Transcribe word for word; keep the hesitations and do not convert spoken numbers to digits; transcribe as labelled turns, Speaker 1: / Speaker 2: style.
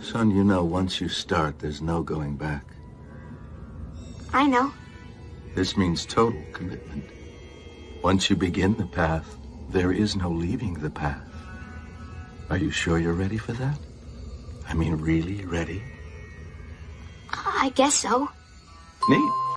Speaker 1: Son, you know, once you start, there's no going back.
Speaker 2: I know.
Speaker 1: This means total commitment. Once you begin the path, there is no leaving the path. Are you sure you're ready for that? I mean, really ready?
Speaker 2: I guess so.
Speaker 1: Neat.